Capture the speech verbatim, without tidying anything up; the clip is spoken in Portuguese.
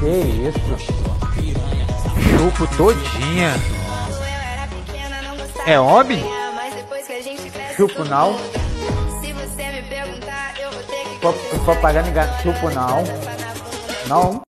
Que isso? Chupo todinha. É homem? Chupo não. Se for pagar ninguém, chupo não. Não.